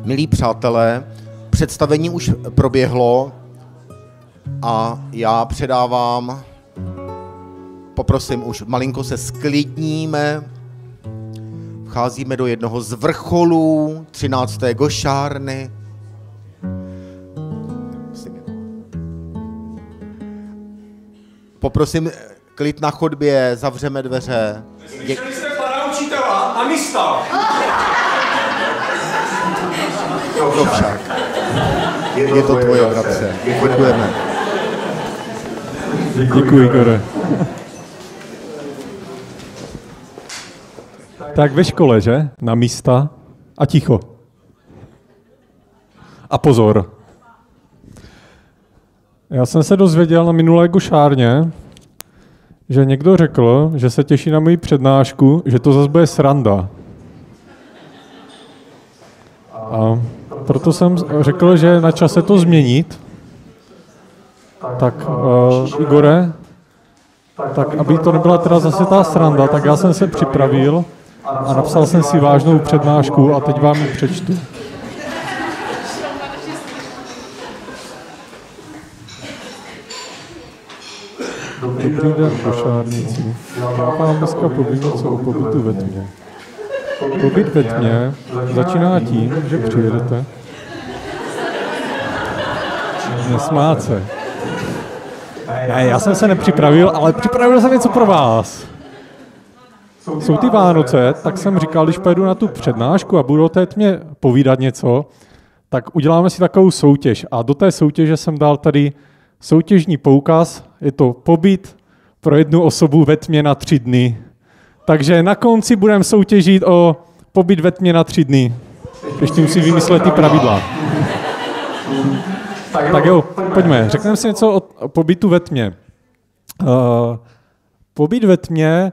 Milí přátelé, představení už proběhlo a já předávám, poprosím, už malinko se sklidníme, vcházíme do jednoho z vrcholů 13. Gošárny. Poprosím klid na chodbě, zavřeme dveře. Slyšeli jste pana učitela a místa. To však. Je to tvoje, bratře. Děkujeme. Děkuji, Igore. Tak ve škole, že? Na místa a ticho. A pozor. Já jsem se dozvěděl na minulé gošárně, že někdo řekl, že se těší na moji přednášku, že to zase bude sranda. A proto jsem řekl, že je na čase to změnit. Tak Igore, tak aby to nebyla teda zase ta sranda, tak já jsem se připravil a napsal jsem si vážnou přednášku a teď vám ji přečtu. Dobrý den, košárníci. Já vám dneska povím něco o pobytu ve tmě. Pobyt ve tmě začíná tím, že přijedete. Nesmát se. Ne, já jsem se nepřipravil, ale připravil jsem něco pro vás. Jsou ty Vánoce, tak jsem říkal, když pojedu na tu přednášku a budu o té tmě povídat něco, tak uděláme si takovou soutěž. A do té soutěže jsem dal tady soutěžní poukaz, je to pobyt pro jednu osobu ve tmě na 3 dny. Takže na konci budeme soutěžit o pobyt ve tmě na 3 dny. Ještě musím vymyslet ty pravidla. Tak jo, pojďme. Řekneme si něco o pobytu ve tmě. Pobyt ve tmě,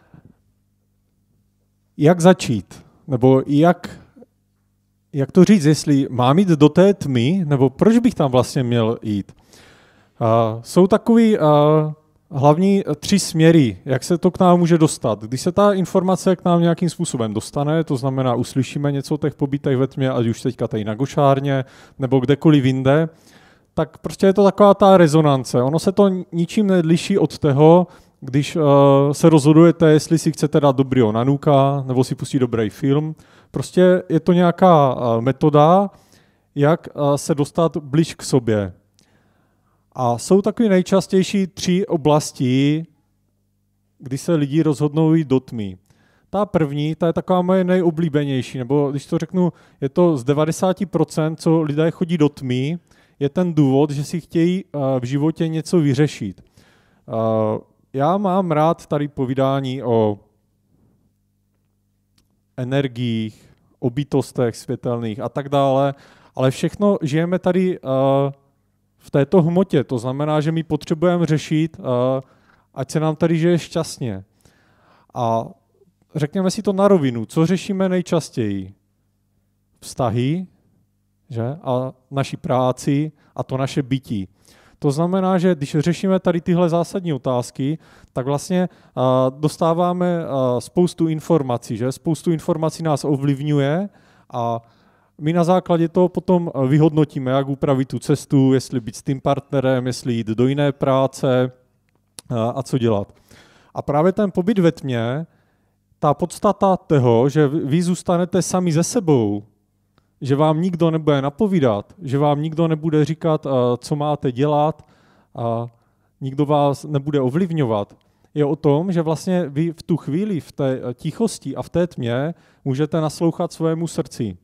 jak začít? Nebo jak to říct, jestli mám jít do té tmy, nebo proč bych tam vlastně měl jít? Jsou takový hlavní 3 směry, jak se to k nám může dostat. Když se ta informace k nám nějakým způsobem dostane, to znamená, uslyšíme něco o těch pobytech ve tmě, ať už teďka tady na gošárně, nebo kdekoliv jinde, tak prostě je to taková ta rezonance. Ono se to ničím neliší od toho, když se rozhodujete, jestli si chcete dát dobrýho nanuka, nebo si pustit dobrý film. Prostě je to nějaká metoda, jak se dostat blíž k sobě. A jsou takové nejčastější 3 oblasti, kdy se lidi rozhodnou jít do tmy. Ta první, ta je taková moje nejoblíbenější, nebo když to řeknu, je to z 90%, co lidé chodí do tmy, je ten důvod, že si chtějí v životě něco vyřešit. Já mám rád tady povídání o energiích, o bytostech světelných a tak dále, ale všechno žijeme tady v této hmotě. To znamená, že my potřebujeme řešit, ať se nám tady žije šťastně. A řekněme si to na rovinu. Co řešíme nejčastěji? Vztahy, že? A naši práci a to naše bytí. To znamená, že když řešíme tady tyhle zásadní otázky, tak vlastně dostáváme spoustu informací, že? Spoustu informací nás ovlivňuje a my na základě toho potom vyhodnotíme, jak upravit tu cestu, jestli být s tím partnerem, jestli jít do jiné práce a co dělat. A právě ten pobyt ve tmě, ta podstata toho, že vy zůstanete sami ze sebou, že vám nikdo nebude napovídat, že vám nikdo nebude říkat, co máte dělat, a nikdo vás nebude ovlivňovat, je o tom, že vlastně vy v tu chvíli, v té tichosti a v té tmě můžete naslouchat svému srdci.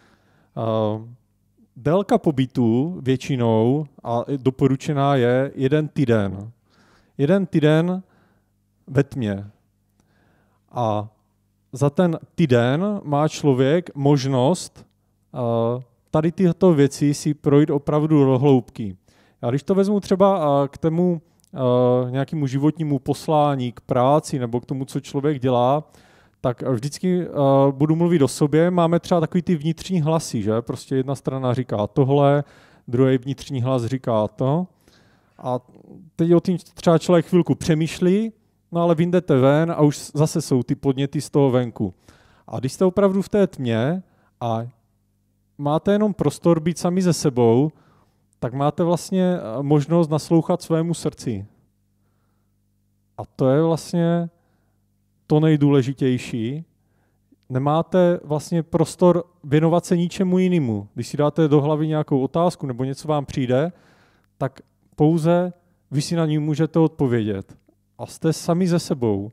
Délka pobytu většinou, a doporučená je 1 týden. 1 týden ve tmě. A za ten týden má člověk možnost tady tyto věci si projít opravdu do hloubky. A když to vezmu třeba k tomu nějakému životnímu poslání, k práci nebo k tomu, co člověk dělá, tak vždycky budu mluvit o sobě. Máme třeba takový ty vnitřní hlasy, že? Prostě jedna strana říká tohle, druhý vnitřní hlas říká to. A teď o tím třeba člověk chvilku přemýšlí, no ale vyjdete ven a už zase jsou ty podněty z toho venku. A když jste opravdu v té tmě a máte jenom prostor být sami ze sebou, tak máte vlastně možnost naslouchat svému srdci. A to je vlastně to nejdůležitější. Nemáte vlastně prostor věnovat se ničemu jinému. Když si dáte do hlavy nějakou otázku nebo něco vám přijde, tak pouze vy si na ní můžete odpovědět. A jste sami ze sebou.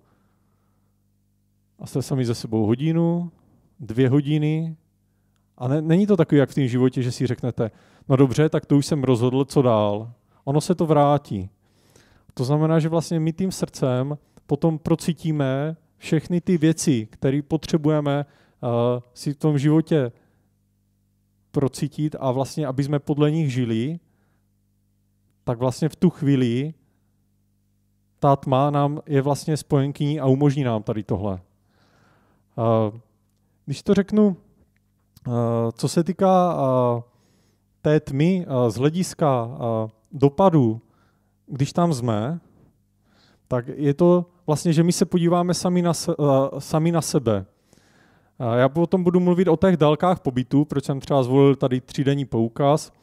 A jste sami ze sebou hodinu, 2 hodiny. A není to takový, jak v tom životě, že si řeknete, no dobře, tak to už jsem rozhodl, co dál. Ono se to vrátí. To znamená, že vlastně my tím srdcem potom procítíme všechny ty věci, které potřebujeme si v tom životě procítit a vlastně, aby jsme podle nich žili, tak vlastně v tu chvíli ta tma nám je vlastně spojenkyní a umožní nám tady tohle. Když to řeknu, co se týká té tmy z hlediska dopadu, když tam jsme, tak je to vlastně, že my se podíváme sami na sebe. Já potom budu mluvit o těch délkách pobytu, proč jsem třeba zvolil tady 3denní poukaz.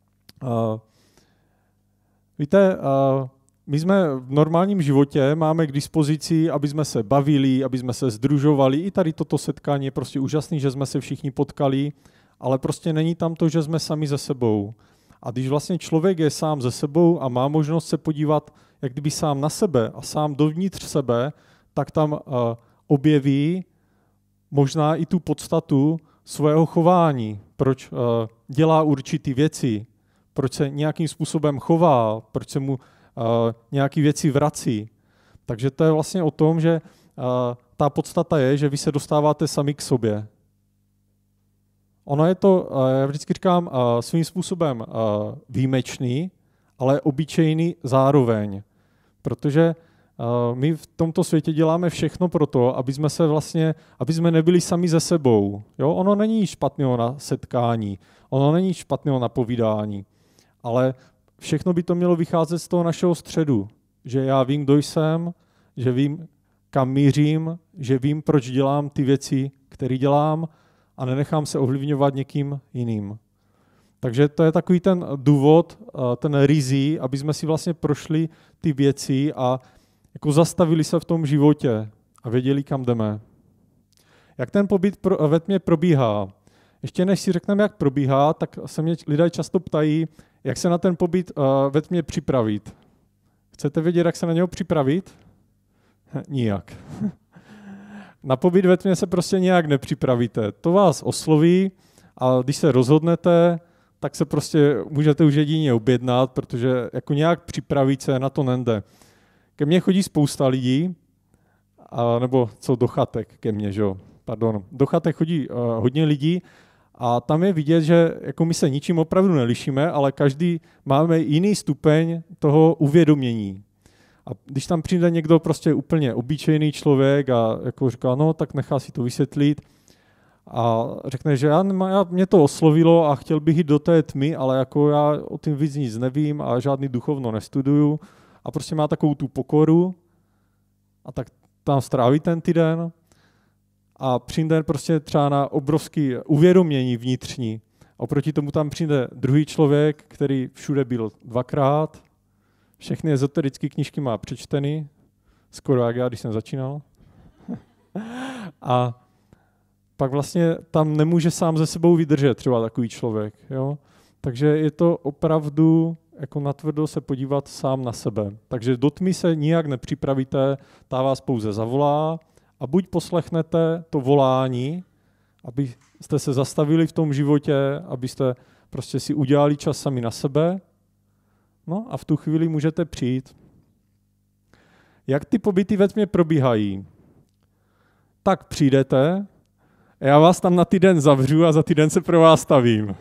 Víte, my jsme v normálním životě máme k dispozici, aby jsme se bavili, aby jsme se sdružovali. I tady toto setkání je prostě úžasný, že jsme se všichni potkali, ale prostě není tam to, že jsme sami ze sebou. A když vlastně člověk je sám ze sebou a má možnost se podívat jak kdyby sám na sebe a sám dovnitř sebe, tak tam objeví možná i tu podstatu svého chování, proč dělá určitý věci, proč se nějakým způsobem chová, proč se mu nějaké věci vrací. Takže to je vlastně o tom, že ta podstata je, že vy se dostáváte sami k sobě. Ono je to, já vždycky říkám, svým způsobem výjimečný, ale obyčejný zároveň. Protože my v tomto světě děláme všechno pro to, aby jsme nebyli sami ze sebou. Jo? Ono není špatného na setkání, ono není špatného na povídání, ale všechno by to mělo vycházet z toho našeho středu, že já vím, kdo jsem, že vím, kam mířím, že vím, proč dělám ty věci, které dělám a nenechám se ovlivňovat někým jiným. Takže to je takový ten důvod, ten rizí, aby jsme si vlastně prošli ty věci a jako zastavili se v tom životě a věděli, kam jdeme. Jak ten pobyt ve tmě probíhá? Ještě než si řekneme, jak probíhá, tak se mě lidé často ptají, jak se na ten pobyt ve tmě připravit. Chcete vědět, jak se na něho připravit? Nijak. Na pobyt ve tmě se prostě nějak nepřipravíte. To vás osloví a když se rozhodnete, tak se prostě můžete už jedině objednat, protože jako nějak připravit se na to nejde. Ke mně chodí spousta lidí, nebo co do chatek ke mně, že jo? Pardon. Do chatek chodí hodně lidí a tam je vidět, že jako my se ničím opravdu nelišíme, ale každý máme jiný stupeň toho uvědomění. A když tam přijde někdo prostě úplně obyčejný člověk a jako říká, no tak nechá si to vysvětlit a řekne, že mě to oslovilo a chtěl bych jít do té tmy, ale jako já o tím víc nic nevím a žádný duchovno nestuduju a prostě má takovou tu pokoru a tak tam stráví ten týden a přijde prostě třeba na obrovské uvědomění vnitřní. Oproti tomu tam přijde druhý člověk, který všude byl 2krát, všechny ezoterické knížky má přečtený, skoro jak já, když jsem začínal. A pak vlastně tam nemůže sám ze sebou vydržet třeba takový člověk. Jo? Takže je to opravdu jako natvrdo se podívat sám na sebe. Takže do tmy se nijak nepřipravíte, ta vás pouze zavolá a buď poslechnete to volání, abyste se zastavili v tom životě, abyste prostě si udělali čas sami na sebe, no a v tu chvíli můžete přijít. Jak ty pobyty ve tmě probíhají? Tak přijdete, já vás tam na týden zavřu a za týden se pro vás stavím.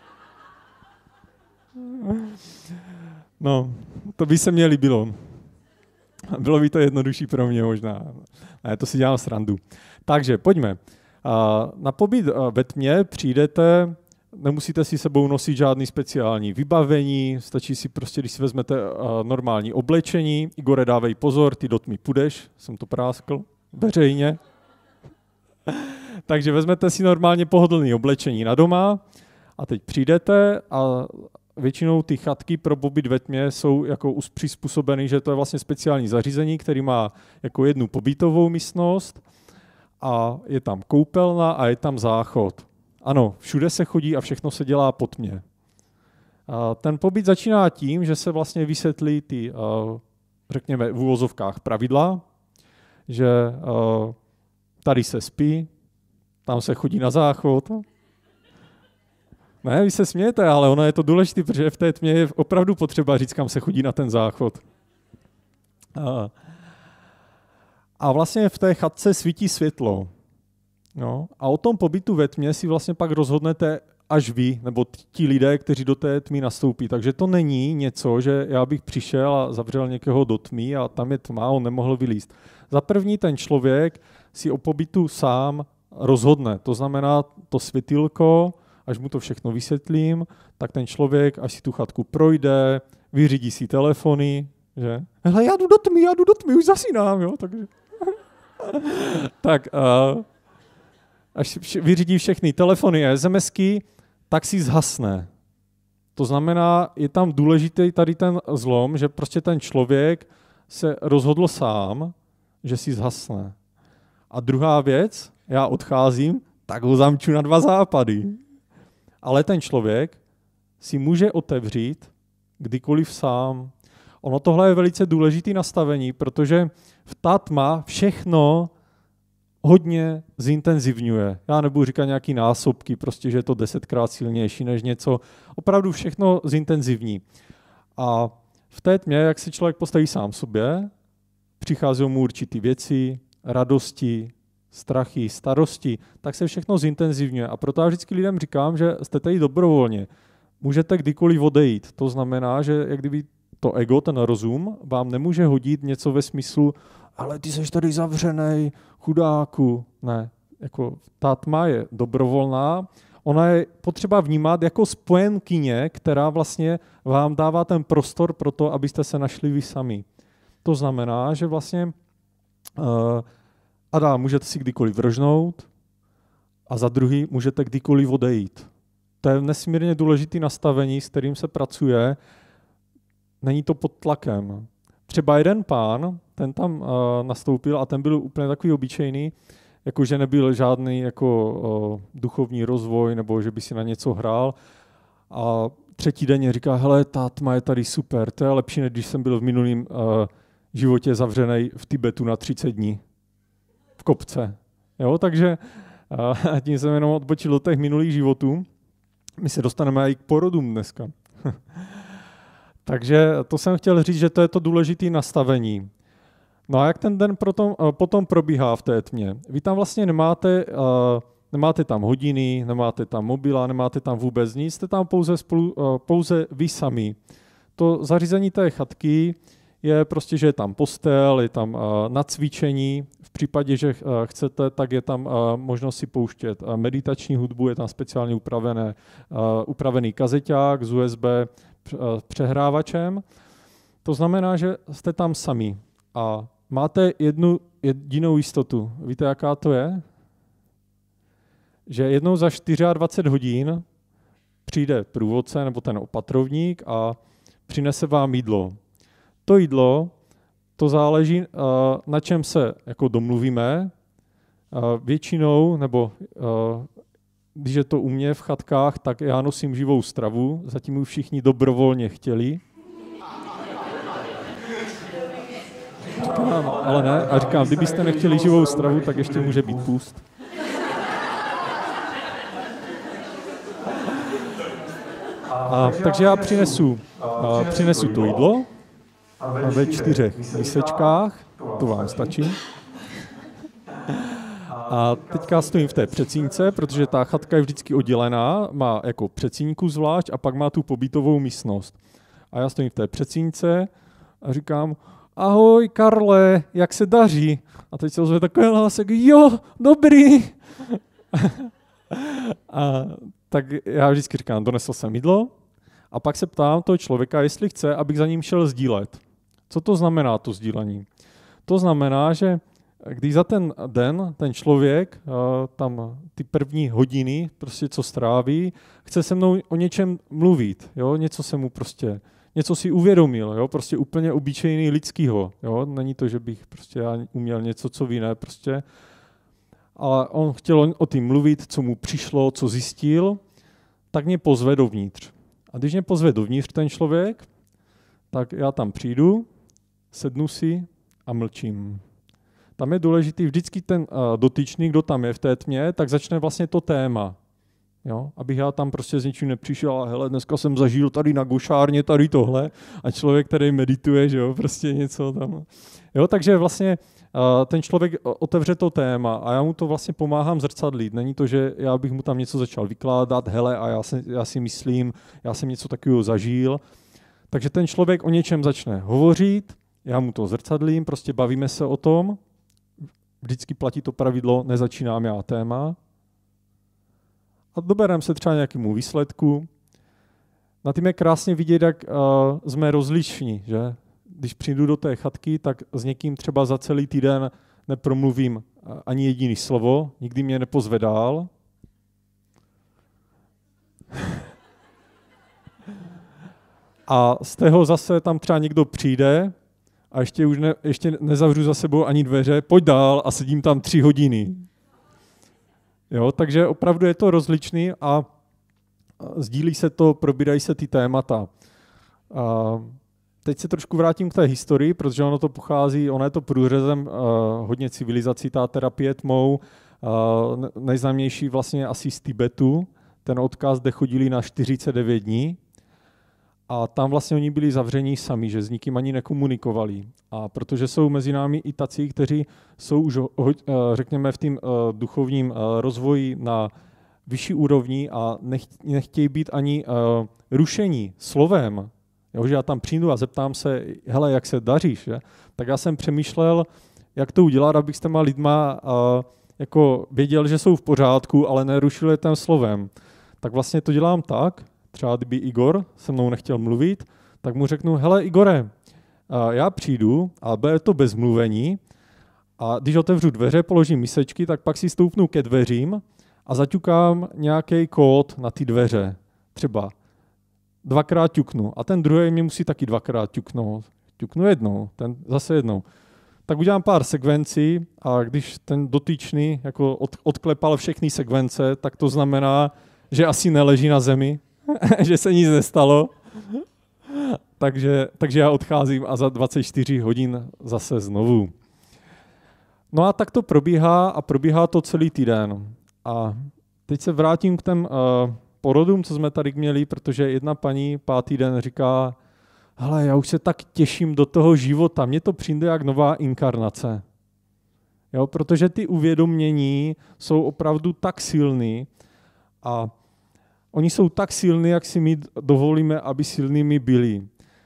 No, to by se mně líbilo. Bylo by to jednodušší pro mě možná. Ne, to si dělám srandu. Takže pojďme. Na pobyt ve tmě přijdete, nemusíte si sebou nosit žádný speciální vybavení, stačí si prostě, když si vezmete normální oblečení. Igore, dávej pozor, ty do tmy půjdeš, jsem to práskl veřejně. Takže vezmete si normálně pohodlné oblečení na doma, A teď přijdete a většinou ty chatky pro pobyt ve tmě jsou jako přizpůsobeny, že to je vlastně speciální zařízení, který má jako jednu pobytovou místnost a je tam koupelna a je tam záchod. Ano, všude se chodí a všechno se dělá po tmě. A ten pobyt začíná tím, že se vlastně vysvětlí ty, řekněme, v uvozovkách pravidla, že tady se spí, tam se chodí na záchod. Ne, vy se smějete, ale ono je to důležité, protože v té tmě je opravdu potřeba říct, kam se chodí na ten záchod. A vlastně v té chatce svítí světlo. No, a o tom pobytu ve tmě si vlastně pak rozhodnete až vy, nebo ti lidé, kteří do té tmy nastoupí. Takže to není něco, že já bych přišel a zavřel někoho do tmy a tam je tma, on nemohl vylízt. Za první ten člověk si o pobytu sám rozhodne. To znamená to světýlko, až mu to všechno vysvětlím, tak ten člověk, až si tu chatku projde, vyřídí si telefony, že? Hele, já jdu do tmy, už zasínám, jo, takže... tak, až vyřídí všechny telefony a SMSky, tak si zhasne. To znamená, je tam důležitý tady ten zlom, že prostě ten člověk se rozhodl sám, že si zhasne. A druhá věc, já odcházím, tak ho zamču na 2 západy. Ale ten člověk si může otevřít kdykoliv sám. Ono tohle je velice důležité nastavení, protože ta tma všechno hodně zintenzivňuje. Já nebudu říkat nějaký násobky, prostě, že je to 10krát silnější než něco. Opravdu všechno zintenzivní. A v té tmě, jak se člověk postaví sám sobě, přichází mu určitý věci, radosti, strachy, starosti, tak se všechno zintenzivňuje. A proto já vždycky lidem říkám, že jste tady dobrovolně. Můžete kdykoliv odejít. To znamená, že jak kdyby to ego, ten rozum, vám nemůže hodit něco ve smyslu, ale ty seš tady zavřenej, chudáku. Ne, jako ta tma je dobrovolná, ona je potřeba vnímat jako spojenkyně, která vlastně vám dává ten prostor pro to, abyste se našli vy sami. To znamená, že vlastně můžete si kdykoliv vržnout a za druhý můžete kdykoliv odejít. To je nesmírně důležité nastavení, s kterým se pracuje. Není to pod tlakem. Třeba jeden pán, ten tam nastoupil a ten byl úplně takový obyčejný, jakože nebyl žádný jako duchovní rozvoj nebo že by si na něco hrál. A třetí den říká, hele, ta tma je tady super, to je lepší, než když jsem byl v minulém životě zavřený v Tibetu na 30 dní. V kopce. Jo, takže tím jsem jenom odbočil do těch minulých životů. My se dostaneme i k porodům dneska. Takže to jsem chtěl říct, že to je to důležité nastavení. No a jak ten den potom probíhá v té tmě? Vy tam vlastně nemáte tam hodiny, nemáte tam mobila, nemáte tam vůbec nic, jste tam pouze vy sami. To zařízení té chatky je prostě, že je tam postel, je tam na cvičení. V případě, že chcete, tak je tam možnost si pouštět meditační hudbu, je tam speciálně upravený kazeťák z USB přehrávačem. To znamená, že jste tam sami a máte jednu jedinou jistotu. Víte, jaká to je? Že jednou za 24 hodin přijde průvodce nebo ten opatrovník a přinese vám jídlo. To jídlo, to záleží, na čem se jako domluvíme. Většinou, nebo když je to u mě v chatkách, tak já nosím živou stravu, zatím už všichni dobrovolně chtěli. Říkám, ale ne, a říkám, kdybyste nechtěli živou stravu, tak ještě může být půst. Takže já přinesu to jídlo ve 4 misečkách, to vám stačí. A teďka stojím v té předsínce, protože ta chatka je vždycky oddělená, má jako předsínku zvlášť a pak má tu pobytovou místnost. A já stojím v té předsínce a říkám, ahoj Karle, jak se daří? A teď se ozve takový hlasek, jo, dobrý. A tak já vždycky říkám, donesl jsem jídlo a pak se ptám toho člověka, jestli chce, abych za ním šel sdílet. Co to znamená, to sdílení? To znamená, že když za ten den ten člověk tam ty první hodiny, prostě co stráví, chce se mnou o něčem mluvit, jo? Něco si uvědomil, jo? Prostě úplně obyčejný lidskýho, jo? Není to, že bych prostě já uměl něco, co vy ne, prostě. Ale on chtěl o tím mluvit, co mu přišlo, co zjistil, tak mě pozve dovnitř. A když mě pozve dovnitř ten člověk, tak já tam přijdu, sednu si a mlčím. Tam je důležitý vždycky ten dotyčný, kdo tam je v té tmě, tak začne vlastně to téma. Jo? Abych já tam prostě s ničím nepřišel a hele, dneska jsem zažil tady na gošárně tady tohle a člověk, který medituje, že jo, prostě něco tam. Jo, takže vlastně ten člověk otevře to téma a já mu to vlastně pomáhám zrcadlit. Není to, že já bych mu tam něco začal vykládat, hele, a já si myslím, já jsem něco takového zažil. Takže ten člověk o něčem začne hovořit, já mu to zrcadlím, prostě bavíme se o tom, vždycky platí to pravidlo, nezačínám já téma. A dobereme se třeba nějakému výsledku. Na tím je krásně vidět, jak jsme rozliční, že? Když přijdu do té chatky, tak s někým třeba za celý týden nepromluvím ani jediný slovo, nikdy mě nepozve dál. A z toho zase tam třeba někdo přijde a ještě nezavřu za sebou ani dveře, pojď dál a sedím tam 3 hodiny. Jo, takže opravdu je to rozličný a sdílí se to, probírají se ty témata. Teď se trošku vrátím k té historii, protože ono je to průřezem hodně civilizací, ta terapie tmou, nejznámější vlastně asi z Tibetu, ten odkaz, kde chodili na 49 dní a tam vlastně oni byli zavření sami, že s nikým ani nekomunikovali. A protože jsou mezi námi i tací, kteří jsou už, řekněme, v tom duchovním rozvoji na vyšší úrovni a nechtějí být ani rušení slovem, jo, že já tam přijdu a zeptám se, hele, jak se daříš, že? Tak já jsem přemýšlel, jak to udělat, abych s těma lidma jako věděl, že jsou v pořádku, ale nerušil je tím slovem. Tak vlastně to dělám tak, třeba kdyby Igor se mnou nechtěl mluvit, tak mu řeknu, hele Igore, já přijdu a bude to bez mluvení a když otevřu dveře, položím misečky, tak pak si stoupnu ke dveřím a zaťukám nějaký kód na ty dveře. Třeba 2krát ťuknu a ten druhý mě musí taky 2krát ťuknout. Ťuknu jednou, ten zase jednou. Tak udělám pár sekvencí a když ten dotyčný jako odklepal všechny sekvence, tak to znamená, že asi neleží na zemi, že se nic nestalo. Takže já odcházím a za 24 hodin zase znovu. No a tak to probíhá a probíhá to celý týden. A teď se vrátím k těm porodům, co jsme tady měli, protože jedna paní 5. den říká, hele, já už se tak těším do toho života, mně to přijde jak nová inkarnace. Jo, protože ty uvědomění jsou opravdu tak silný a oni jsou tak silní, jak si my dovolíme, aby silnými byli.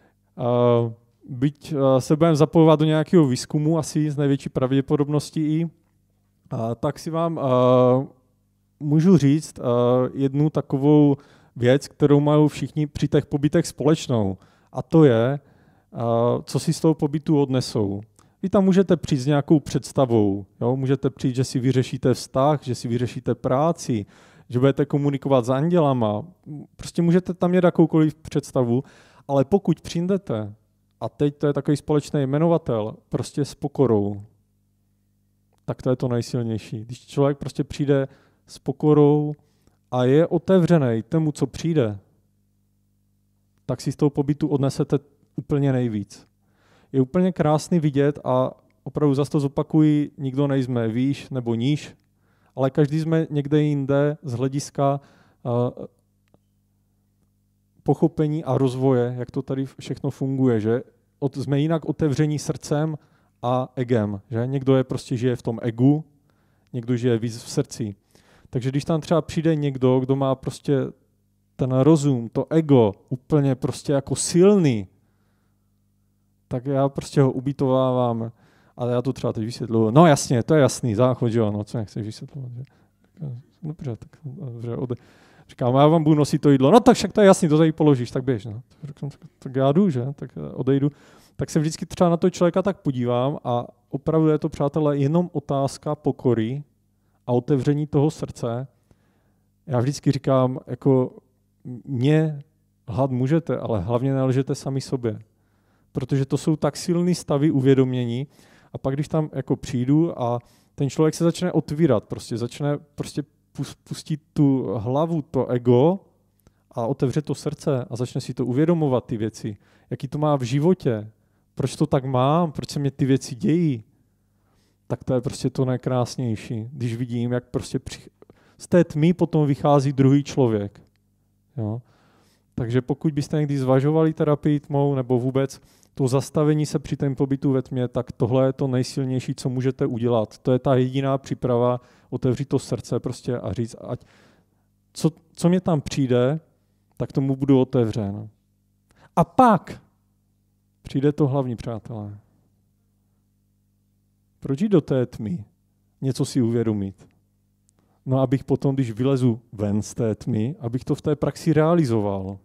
Byť se budeme zapojovat do nějakého výzkumu, asi z největší pravděpodobností i, tak si vám můžu říct jednu takovou věc, kterou mají všichni při těch pobytech společnou. A to je, co si z toho pobytu odnesou. Vy tam můžete přijít s nějakou představou. Jo? Můžete přijít, že si vyřešíte vztah, že si vyřešíte práci, že budete komunikovat s andělama. Prostě můžete tam mít jakoukoliv představu, ale pokud přijdete, a teď to je takový společný jmenovatel, prostě s pokorou, tak to je to nejsilnější. Když člověk prostě přijde s pokorou a je otevřený tomu, co přijde, tak si z toho pobytu odnesete úplně nejvíc. Je úplně krásný vidět a opravdu zase to zopakuji, nikdo nejsme výš nebo níž, ale každý jsme někde jinde z hlediska pochopení a rozvoje, jak to tady všechno funguje, že jsme jinak otevření srdcem a egem, že někdo je prostě žije v tom egu, někdo žije víc v srdci. Takže když tam třeba přijde někdo, kdo má prostě ten rozum, to ego úplně prostě jako silný, tak já prostě ho ubytovávám, ale já to třeba teď vysvětluji. No jasně, to je jasný, záchod, jo, no co nechceš vysvětlovat. Že? Dobře, tak dobře, říkám, já vám budu nosit to jídlo. No tak však to je jasný, to tady položíš, tak běž. No. Tak já jdu, že? Tak odejdu. tak se vždycky třeba na toho člověka tak podívám a opravdu je to, přátelé, jenom otázka pokory a otevření toho srdce. Já vždycky říkám, jako mě lhát můžete, ale hlavně nelžete sami sobě. Protože to jsou tak silný stavy uvědomění a pak, když tam jako přijdu a ten člověk se začne otvírat, začne pustit tu hlavu, to ego a otevře to srdce a začne si to uvědomovat, ty věci, jaký to má v životě, proč to tak mám, proč se mě ty věci dějí, tak to je prostě to nejkrásnější, když vidím, jak prostě z té tmy potom vychází druhý člověk. Jo? Takže pokud byste někdy zvažovali terapii tmou nebo vůbec to zastavení se při tom pobytu ve tmě, tak tohle je to nejsilnější, co můžete udělat. To je ta jediná příprava, otevřít to srdce prostě a říct, ať co mě tam přijde, tak tomu budu otevřen. A pak přijde to hlavní, přátelé. Proč jít do té tmy? Něco si uvědomit. No, abych potom, když vylezu ven z té tmy, abych to v té praxi realizoval.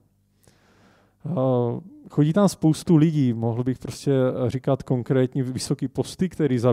Chodí tam spoustu lidí, mohl bych prostě říkat konkrétní vysoký posty,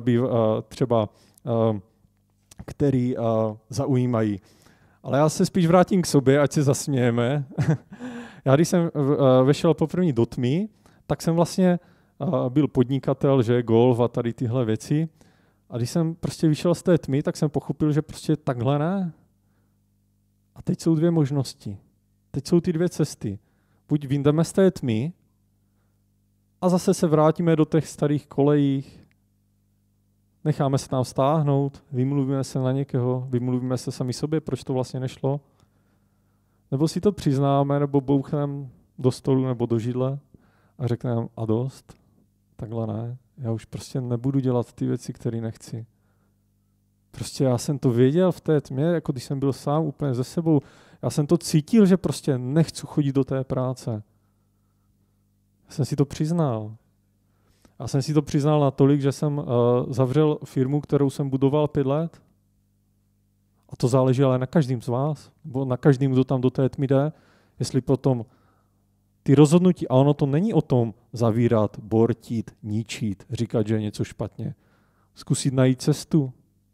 který zaujímají. Ale já se spíš vrátím k sobě, ať se zasmějeme. Já když jsem vešel poprvé do tmy, tak jsem vlastně byl podnikatel, že golf a tady tyhle věci. A když jsem prostě vyšel z té tmy, tak jsem pochopil, že prostě takhle ne. A teď jsou dvě možnosti. Teď jsou ty dvě cesty. Buď vyjdeme z té tmy a zase se vrátíme do těch starých kolejích, necháme se tam stáhnout, vymluvíme se na někoho, vymluvíme se sami sobě, proč to vlastně nešlo. Nebo si to přiznáme, nebo bouchneme do stolu nebo do židle a řekneme a dost, takhle ne. Já už prostě nebudu dělat ty věci, které nechci. Prostě já jsem to věděl v té tmě, jako když jsem byl sám úplně ze sebou. Já jsem to cítil, že prostě nechci chodit do té práce. Já jsem si to přiznal. Já jsem si to přiznal natolik, že jsem zavřel firmu, kterou jsem budoval 5 let. A to záleží ale na každém z vás, nebo na každém, kdo tam do té tmy jde, jestli potom ty rozhodnutí, a ono to není o tom zavírat, bortit, ničit, říkat, že je něco špatně. Zkusit najít cestu.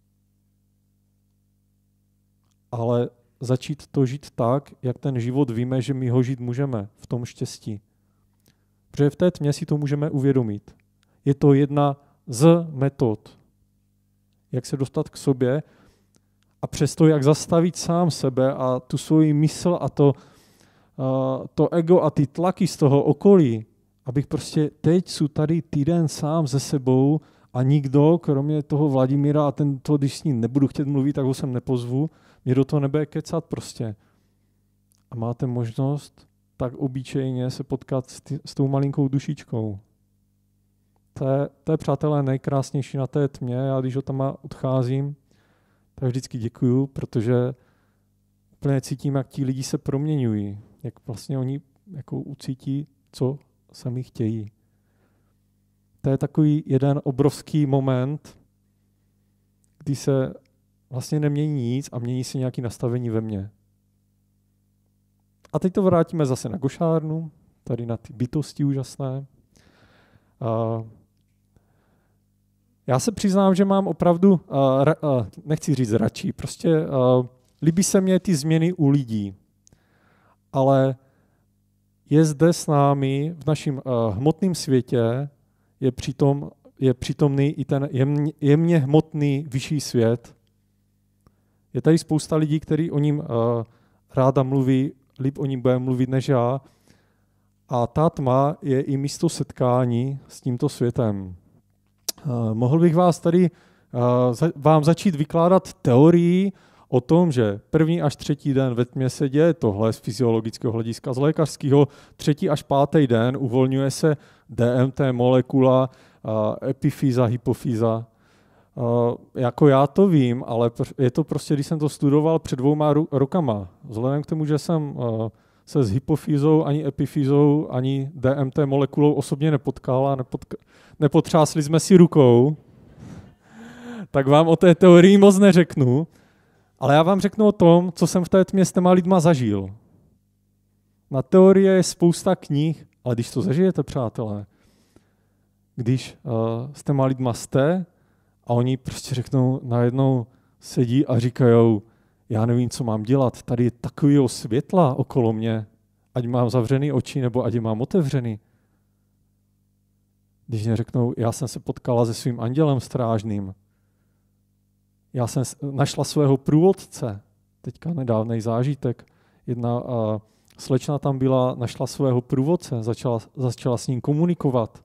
Ale začít to žít tak, jak ten život víme, že my ho žít můžeme, v tom štěstí. Protože v té tmě si to můžeme uvědomit. Je to jedna z metod, jak se dostat k sobě a přesto jak zastavit sám sebe a tu svoji mysl a to ego a ty tlaky z toho okolí, abych prostě teď jsou tady týden sám se sebou a nikdo, kromě toho Vladimíra a tento, když s ním nebudu chtět mluvit, tak ho sem nepozvu, mě do toho nebude kecat prostě. A máte možnost tak obyčejně se potkat s tou malinkou dušičkou. To je, přátelé, nejkrásnější na té tmě. Já když ho tam odcházím, tak vždycky děkuju, protože úplně cítím, jak ti lidi se proměňují. Jak vlastně oni jako ucítí, co sami chtějí. To je takový jeden obrovský moment, kdy se vlastně nemění nic a mění se nějaké nastavení ve mně. A teď to vrátíme zase na košárnu, tady na ty bytosti úžasné. Já se přiznám, že mám opravdu, nechci říct radši, prostě líbí se mně ty změny u lidí, ale je zde s námi v našem hmotném světě, je přítomný i ten jemně hmotný vyšší svět. Je tady spousta lidí, kteří o ním ráda mluví, líp o ním bude mluvit než já. A ta tma je i místo setkání s tímto světem. Mohl bych vás tady vám začít vykládat teorii o tom, že 1. až 3. den ve tmě se děje tohle z fyziologického hlediska, z lékařského 3. až 5. den uvolňuje se DMT molekula, epifýza, hypofýza. Jako já to vím, ale je to prostě, když jsem to studoval před 2 rokama. Vzhledem k tomu, že jsem se s hypofýzou, ani epifýzou, ani DMT molekulou osobně nepotkal a nepotřásli jsme si rukou, tak vám o té teorii moc neřeknu, ale já vám řeknu o tom, co jsem v té tmě s těma lidma zažil. Na teorie je spousta knih, ale když to zažijete, přátelé, když s těma lidma jste a oni prostě řeknou, najednou sedí a říkají, já nevím, co mám dělat, tady je takového světla okolo mě, ať mám zavřený oči, nebo ať je mám otevřený. Když mě řeknou, já jsem se potkala se svým andělem strážným, já jsem našla svého průvodce, teďka nedávnej zážitek, jedna slečna tam byla, našla svého průvodce, začala s ním komunikovat.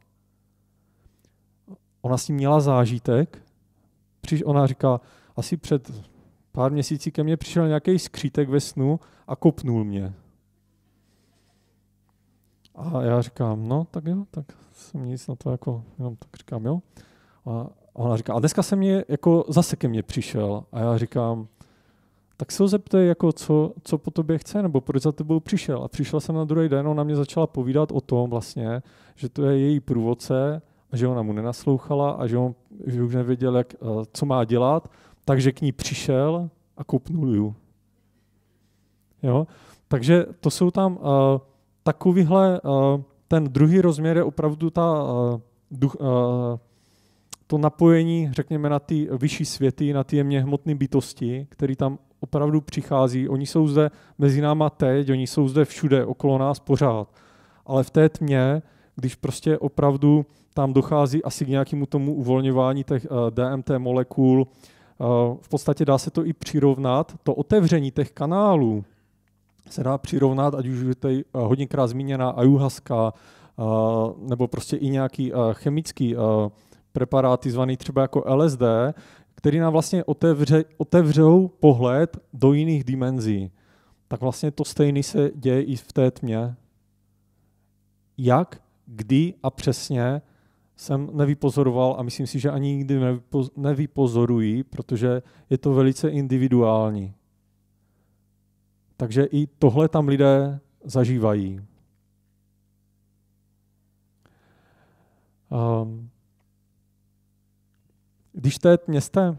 Ona s ním měla zážitek, ona říká, asi před pár měsíci ke mně přišel nějaký skřítek ve snu a kopnul mě. A já říkám, no tak jo, tak jsem nic na to jako, jenom tak říkám, jo. A ona říká, a dneska se mě jako zase ke mně přišel. A já říkám, tak se ho zeptej, jako co po tobě chce, nebo proč za tebou přišel. A přišel jsem na druhý den, ona mě začala povídat o tom vlastně, že to je její průvodce, a že ona mu nenaslouchala a že už nevěděl, co má dělat, takže k ní přišel a kopnul ju. Jo? Takže to jsou tam takovýhle, ten druhý rozměr je opravdu to napojení, řekněme, na ty vyšší světy, na ty jemně hmotné bytosti, které tam opravdu přichází. Oni jsou zde mezi náma teď, oni jsou zde všude, okolo nás pořád. Ale v té tmě, když prostě opravdu tam dochází asi k nějakému tomu uvolňování těch DMT molekul, v podstatě dá se to i přirovnat, to otevření těch kanálů se dá přirovnat, ať už je tady hodněkrát zmíněná ayahuasca, nebo prostě i nějaký chemický preparáty zvaný třeba jako LSD, který nám vlastně otevřou pohled do jiných dimenzí. Tak vlastně to stejné se děje i v té tmě. Jak, kdy a přesně jsem nevypozoroval a myslím si, že ani nikdy nevypozorují, protože je to velice individuální. Takže i tohle tam lidé zažívají. Když v té tmě jste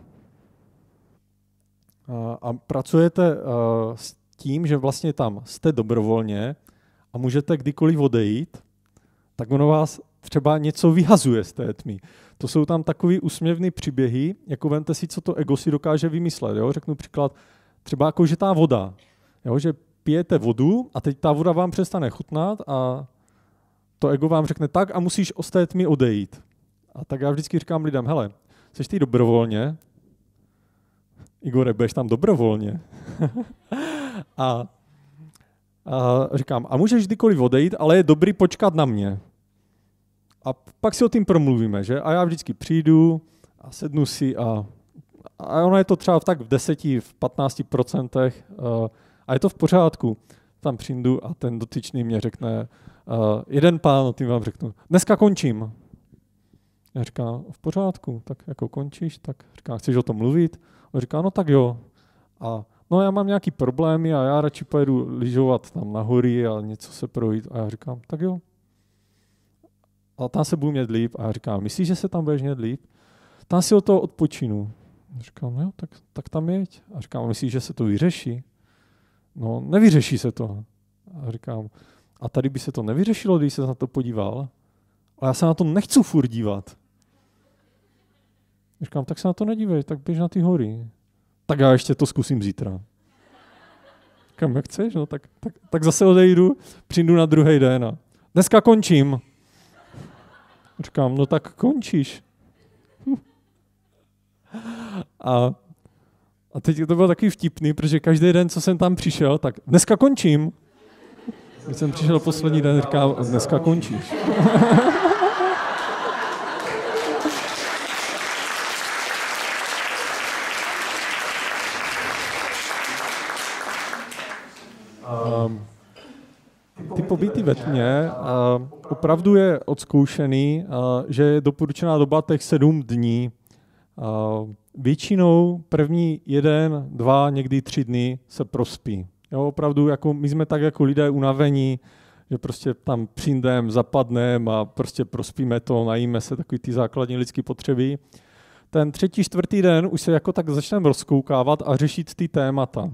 a pracujete s tím, že vlastně tam jste dobrovolně a můžete kdykoliv odejít, tak ono vás třeba něco vyhazuje z té tmy. To jsou tam takový úsměvný příběhy, jako vemte si, co to ego si dokáže vymyslet. Jo? Řeknu příklad, třeba jako, že ta voda, jo? Že pijete vodu a teď ta voda vám přestane chutnat a to ego vám řekne tak a musíš z té tmy odejít. A tak já vždycky říkám lidem, hele, seš ty dobrovolně? Igore, budeš tam dobrovolně? a říkám, a můžeš kdykoliv odejít, ale je dobrý počkat na mě. A pak si o tím promluvíme, že? A já vždycky přijdu a sednu si a ono je to třeba tak v 10-15% a je to v pořádku. Tam přijdu a ten dotyčný mě řekne, jeden pán, tím vám řeknu, dneska končím. Já říkám, v pořádku, tak jako končíš, tak říkám, chceš o tom mluvit? On říká, no tak jo. A no já mám nějaký problémy a já radši pojedu lyžovat tam na hory a něco se projít. A já říkám, tak jo. A tam se budu mít líp. A já říkám, myslíš, že se tam budeš mít líp? Tam si o toho odpočinu. A říkám, no jo, tak tam jeď. A říkám, myslíš, že se to vyřeší? No, nevyřeší se to. A říkám, a tady by se to nevyřešilo, když se na to podíval? A já se na to nechci furt dívat. Říkám, tak se na to nedívej, tak běž na ty hory. Tak já ještě to zkusím zítra. Říkám, jak chceš? No, tak zase odejdu, přijdu na druhý den a dneska končím. Říkám, no tak končíš. A teď to bylo takový vtipný, protože každý den, co jsem tam přišel, tak dneska končím. Když jsem přišel poslední den, říkám, dneska končíš. Ty pobyty ve tmě opravdu je odzkoušený, že je doporučená doba těch 7 dní. Většinou první 1, 2, někdy 3 dny se prospí. Jo, opravdu jako my jsme tak jako lidé unavení, že prostě tam přijdeme, zapadneme a prostě prospíme to, najíme se, takový ty základní lidské potřeby. Ten 3., 4. den už se jako tak začneme rozkoukávat a řešit ty témata.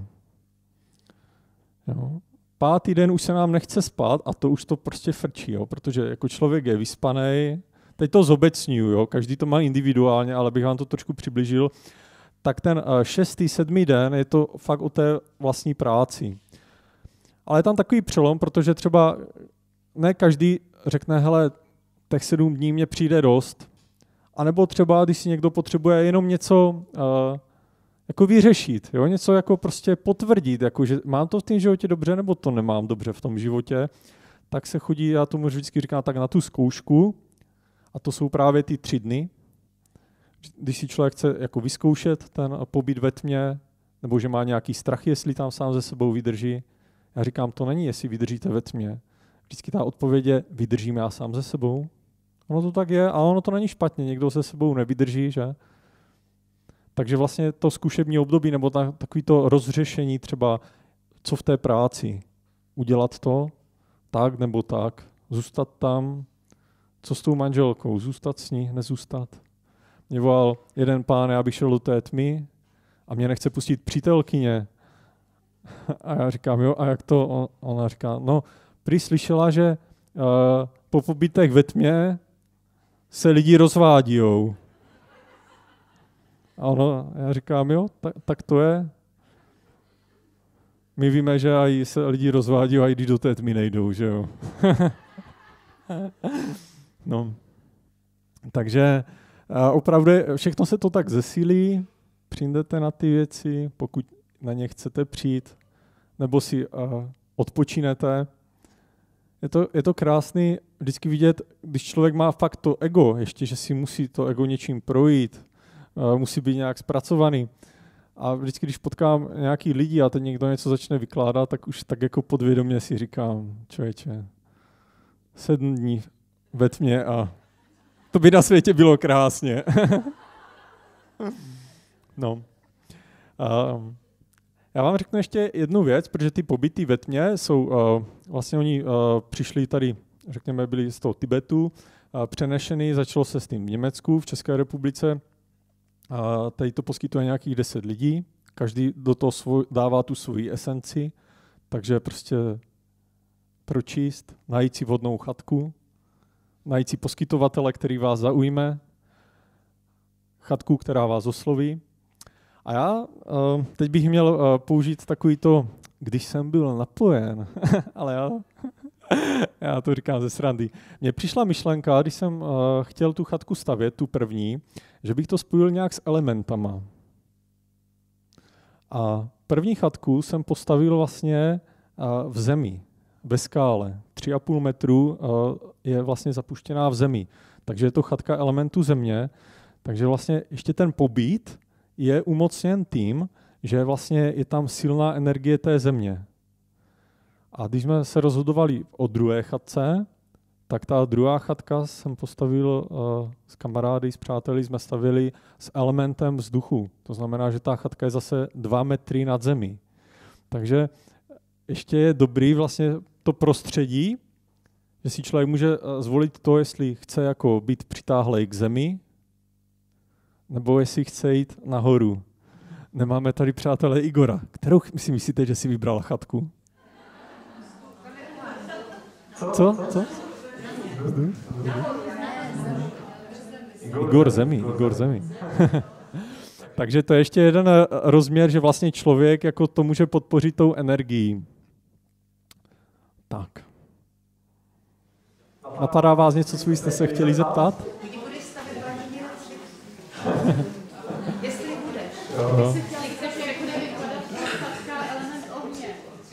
Jo. 5. den už se nám nechce spát a to už to prostě frčí, jo, protože jako člověk je vyspaný, teď to zobecňuju, jo? Každý to má individuálně, ale bych vám to trošku přiblížil, tak ten 6., 7. den je to fakt o té vlastní práci. Ale je tam takový přelom, protože třeba ne každý řekne, hele, těch 7 dní mě přijde dost. A nebo třeba, když si někdo potřebuje jenom něco jako vyřešit, jo? Něco jako prostě potvrdit, jako že mám to v tom životě dobře, nebo to nemám dobře v tom životě, tak se chodí, já tomu vždycky říkám, tak na tu zkoušku, a to jsou právě ty 3 dny. Když si člověk chce jako vyzkoušet ten pobyt ve tmě, nebo že má nějaký strach, jestli tam sám ze sebou vydrží, já říkám, to není, jestli vydržíte ve tmě. Vždycky ta odpověď je, vydržím já sám ze sebou. Ono to tak je, a ono to není špatně, někdo se sebou nevydrží, že? Takže vlastně to zkušební období, nebo takový to rozřešení třeba, co v té práci, udělat to, tak nebo tak, zůstat tam, co s tou manželkou, zůstat s ní, nezůstat. Mě volal jeden pán, já bych šel do té tmy a mě nechce pustit přítelkyně. A já říkám, jo, a jak to? Ona říká, no, prý slyšela, že po pobytech ve tmě se lidi rozvádijou. A já říkám, jo, tak to je. My víme, že aj se lidi rozvádí, a když do té tmy nejdou, že jo. No. Takže opravdu všechno se to tak zesílí, přijdete na ty věci, pokud na ně chcete přijít, nebo si odpočinete. Je to krásný vždycky vidět, když člověk má fakt to ego, ještě, že si musí to ego něčím projít, musí být nějak zpracovaný. A vždycky, když potkám nějaký lidi a teď někdo něco začne vykládat, tak už tak jako podvědomě si říkám, člověče, 7 dní ve tmě a to by na světě bylo krásně. No. Já vám řeknu ještě jednu věc, protože ty pobyty ve tmě jsou, vlastně oni přišli tady, řekněme, byli z toho Tibetu, přenešený, začalo se s tím v Německu, v České republice. Tady to poskytuje nějakých 10 lidí, každý do toho dává tu svoji esenci, takže prostě pročíst, najít si vhodnou chatku, najít si poskytovatele, který vás zaujme, chatku, která vás osloví. A já teď bych měl použít takový to, když jsem byl napojen, ale já to říkám ze srandy. Mně přišla myšlenka, když jsem chtěl tu chatku stavět, tu první, že bych to spojil nějak s elementama. A první chatku jsem postavil vlastně v zemi, ve skále. 3,5 metru je vlastně zapuštěná v zemi. Takže je to chatka elementu země. Takže vlastně ještě ten pobyt je umocněn tím, že vlastně je tam silná energie té země. A když jsme se rozhodovali o druhé chatce, tak ta druhá chatka jsem postavil s kamarády, s přáteli, jsme stavili s elementem vzduchu. To znamená, že ta chatka je zase 2 metry nad zemí. Takže ještě je dobrý vlastně to prostředí, že si člověk může zvolit to, jestli chce jako být přitáhlej k zemi, nebo jestli chce jít nahoru. Nemáme tady přátelé Igora. Kterou si myslíte, že si vybral chatku? Co? Igor zemi. Takže to je ještě jeden rozměr, že vlastně člověk jako to může podpořit tou energií. Tak. Napadá vás něco, co jste se chtěli zeptat? Kdy budeš stavit hlavní Jestli budeš. Chceš, jak bude vypadat chatka element ohně?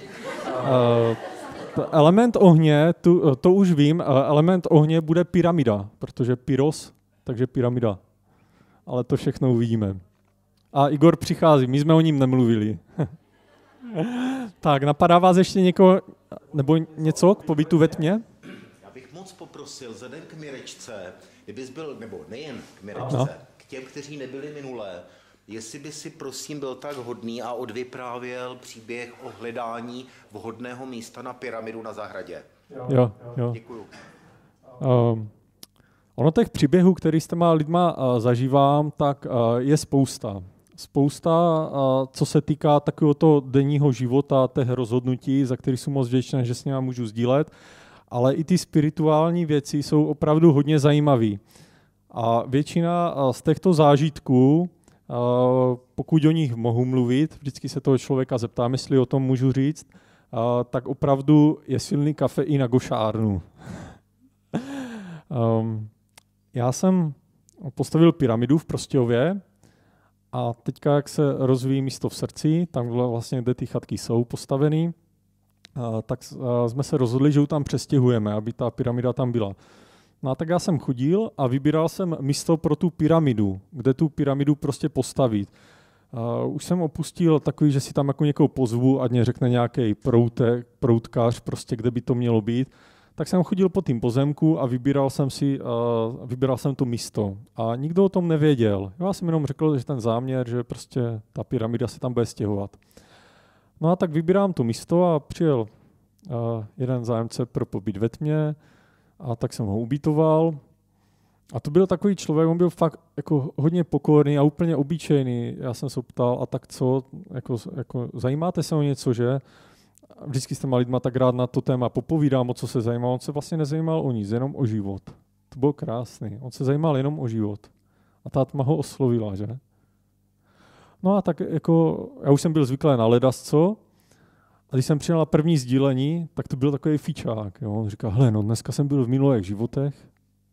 Element ohně, to už vím, element ohně bude pyramida, protože pyros, takže pyramida. Ale to všechno uvidíme. A Igor přichází, my jsme o ním nemluvili. Tak, napadá vás ještě někoho, nebo něco k pobytu ve tmě? Já bych moc poprosil, vzhledem k Mirečce, kdybys byl, nebo nejen k Mirečce, k těm, kteří nebyli minulé, jestli by si prosím byl tak hodný a odvyprávěl příběh o hledání vhodného místa na pyramidu na zahradě. Jo. Děkuju. Ono těch příběhů, který s těma lidma zažívám, tak je spousta. Co se týká takového toho denního života, těch rozhodnutí, za který jsem moc vděčný, že s nimi můžu sdílet. ale i ty spirituální věci jsou opravdu hodně zajímavé. A většina z těchto zážitků, pokud o nich mohu mluvit, vždycky se toho člověka zeptám, jestli o tom můžu říct, tak opravdu je silný kafein na gošárnu. Já jsem postavil pyramidu v Prostějově a teďka, jak se rozvíjí místo v srdci, tam vlastně, kde ty chatky jsou postavený, tak jsme se rozhodli, že ji tam přestěhujeme, aby ta pyramida tam byla. No a tak já jsem chodil a vybíral jsem místo pro tu pyramidu, kde tu pyramidu prostě postavit. Už jsem opustil takový, že si tam jako někoho pozvu, ať mě řekne nějaký proutkář, prostě kde by to mělo být. Tak jsem chodil po tým pozemku a vybíral jsem to místo. A nikdo o tom nevěděl. Já jsem jenom řekl, že ten záměr, že prostě ta pyramida se tam bude stěhovat. No a tak vybírám to místo a přijel jeden zájemce pro pobyt ve tmě a tak jsem ho ubytoval. A to byl takový člověk, on byl fakt jako hodně pokorný a úplně obyčejný. Já jsem se ptal, a tak co, jako zajímáte se o něco, že? Vždycky s těma lidma tak rád na to téma popovídám, o co se zajímal. On se vlastně nezajímal o nic, jenom o život. To bylo krásný. On se zajímal jenom o život. A ta tma ho oslovila, že? No a tak jako, já už jsem byl zvyklý na ledasco, a když jsem přijel na první sdílení, tak to byl takový fičák. Jo? On říká, hele, no dneska jsem byl v minulých životech.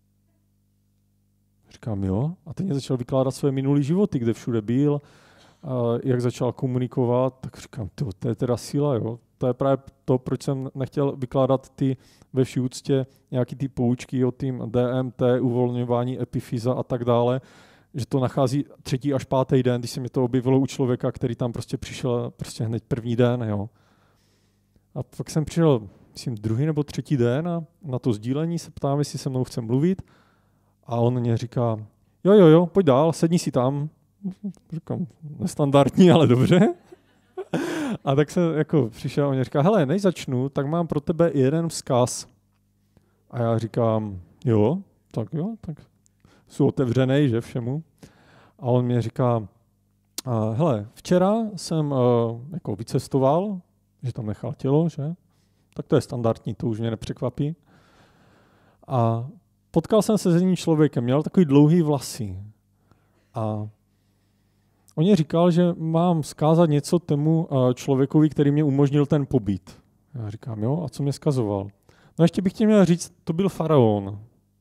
Říkám, jo. A teď mě začal vykládat své minulý životy, kde všude byl, jak začal komunikovat, tak říkám, to je teda síla, jo. To je právě to, proč jsem nechtěl vykládat ty ve vší úctě nějaký ty poučky o tým DMT, uvolňování epifyza a tak dále, že to nachází 3. až 5. den, když se mi to objevilo u člověka, který tam prostě přišel prostě hned první den, jo. A pak jsem přišel, myslím, 2. nebo 3. den a na to sdílení se ptám, jestli se mnou chce mluvit. A on mě říká, jo, pojď dál, sedni si tam. Říkám, nestandardní, ale dobře. A tak se jako přišel a on mě říká, hele, než začnu, tak mám pro tebe jeden vzkaz. A já říkám, jo, tak jsou otevřenej, že všemu. A on mě říká, hele, včera jsem jako vycestoval, že tam nechal tělo, že? Tak to je standardní, to už mě nepřekvapí. A potkal jsem se s jedním člověkem, měl takový dlouhý vlasy. A on mě říkal, že mám vzkázat něco tomu člověkovi, který mě umožnil ten pobyt. Já říkám, jo, a co mě vzkazoval? No ještě bych ti měl říct, to byl faraon.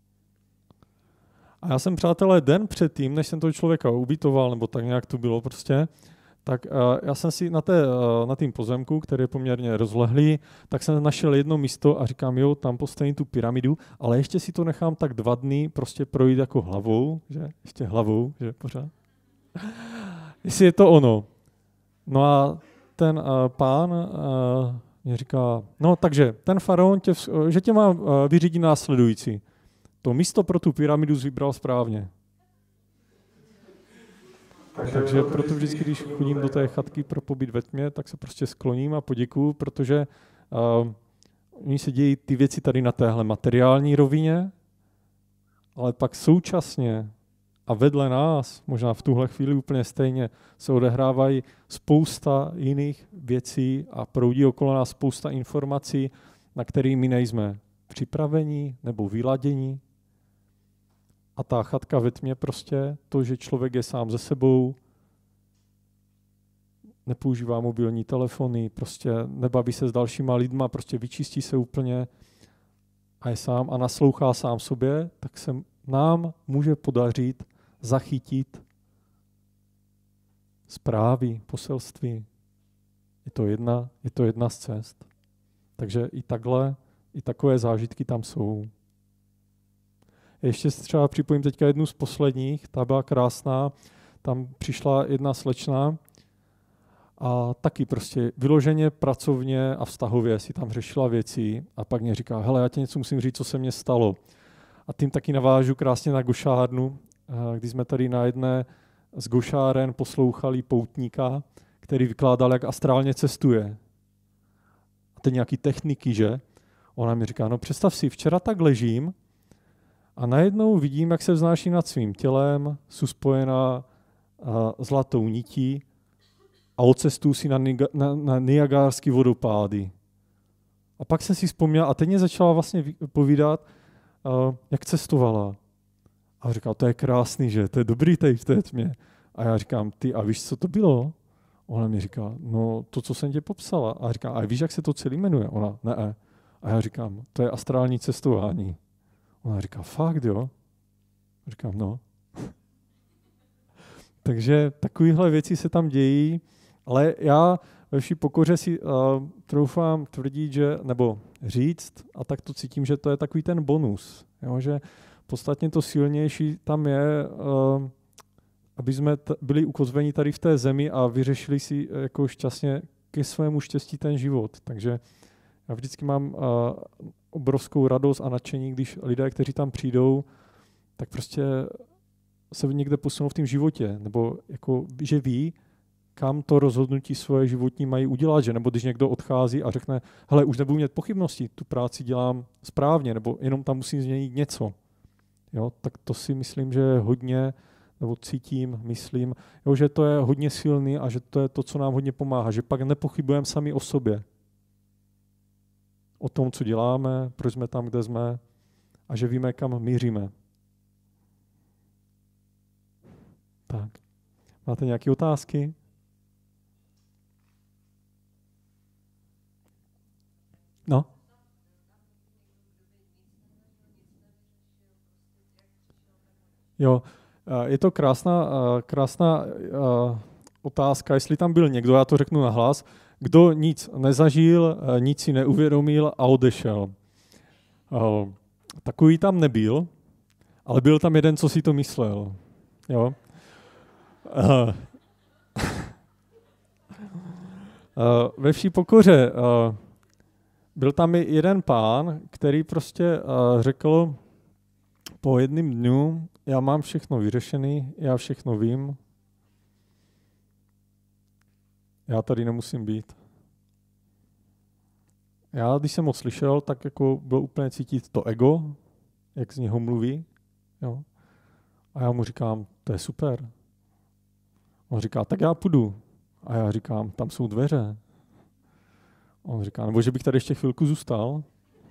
A já jsem, přátelé, den předtím, než jsem toho člověka ubytoval, nebo tak nějak to bylo prostě, tak já jsem si na tým pozemku, který je poměrně rozlehlý, tak jsem našel jedno místo a říkám, jo, tam postavím tu pyramidu, ale ještě si to nechám tak 2 dny prostě projít jako hlavou, že? Ještě hlavou, že pořád. Jestli je to ono. No a ten pán mě říká, no takže ten faraon že tě má vyřídit následující. To místo pro tu pyramidu vybral správně. Takže proto vždycky, když chodím do té chatky pro pobyt ve tmě, tak se prostě skloním a poděkuju, protože oni se dějí ty věci tady na téhle materiální rovině, ale pak současně a vedle nás, možná v tuhle chvíli úplně stejně, se odehrávají spousta jiných věcí a proudí okolo nás spousta informací, na které my nejsme připraveni nebo vyladění. A ta chatka ve tmě prostě, to, že člověk je sám ze sebou, nepoužívá mobilní telefony, prostě nebaví se s dalšíma lidma, prostě vyčistí se úplně a je sám a naslouchá sám sobě, tak se nám může podařit zachytit zprávy, poselství. Je to jedna z cest. Takže i takhle, i takové zážitky tam jsou. Ještě třeba připojím teďka jednu z posledních, ta byla krásná. Tam přišla jedna slečna a taky prostě vyloženě pracovně a vztahově si tam řešila věci a pak mě říká, hele, já ti něco musím říct, co se mně stalo. A tím taky navážu krásně na gošárnu, když jsme tady na jedné z gošáren poslouchali poutníka, který vykládal, jak astrálně cestuje. A teď nějaký techniky, že? Ona mi říká, no představ si, včera tak ležím a najednou vidím, jak se vznáší nad svým tělem, jsou spojená zlatou nití a odcestuju si na Niagárský vodopády. A pak jsem si vzpomněl a teď mě začala vlastně povídat, jak cestovala. A říkal, to je krásný, že? To je dobrý tady v té tmě. A já říkám, ty, a víš, co to bylo? Ona mi říká, no to, co jsem tě popsala. A říká, a víš, jak se to celý jmenuje? Ona, ne. A já říkám, to je astrální cestování. Ona říká, fakt, jo? A říkám, no. Takže takovéhle věci se tam dějí, ale já ve vší pokoře si troufám tvrdit, že, nebo říct, a tak to cítím, že to je takový ten bonus. Jo, že podstatně to silnější tam je, aby jsme byli ukotveni tady v té zemi a vyřešili si jako šťastně ke svému štěstí ten život. Takže já vždycky mám obrovskou radost a nadšení, když lidé, kteří tam přijdou, tak prostě se někde posunou v tom životě, nebo jako, že ví, kam to rozhodnutí svoje životní mají udělat, že? Nebo když někdo odchází a řekne, hele, už nebudu mít pochybnosti, tu práci dělám správně, nebo jenom tam musím změnit něco. Jo? Tak to si myslím, že je hodně, nebo cítím, myslím, jo, že to je hodně silný a že to je to, co nám hodně pomáhá, že pak nepochybujeme sami o sobě. O tom, co děláme, proč jsme tam, kde jsme a že víme, kam míříme. Tak. Máte nějaké otázky? No? Jo, je to krásná otázka, jestli tam byl někdo, já to řeknu nahlas, kdo nic nezažil, nic si neuvědomil a odešel. Takový tam nebyl, ale byl tam jeden, co si to myslel. Jo? Ve vší pokoře byl tam i jeden pán, který prostě řekl po jedním dnu, já mám všechno vyřešený, já všechno vím, já tady nemusím být. Já, když jsem ho slyšel, tak jako bylo úplně cítit to ego, jak z něho mluví. Jo? A já mu říkám, to je super. On říká, tak já půjdu. A já říkám, tam jsou dveře. On říká, nebo že bych tady ještě chvilku zůstal.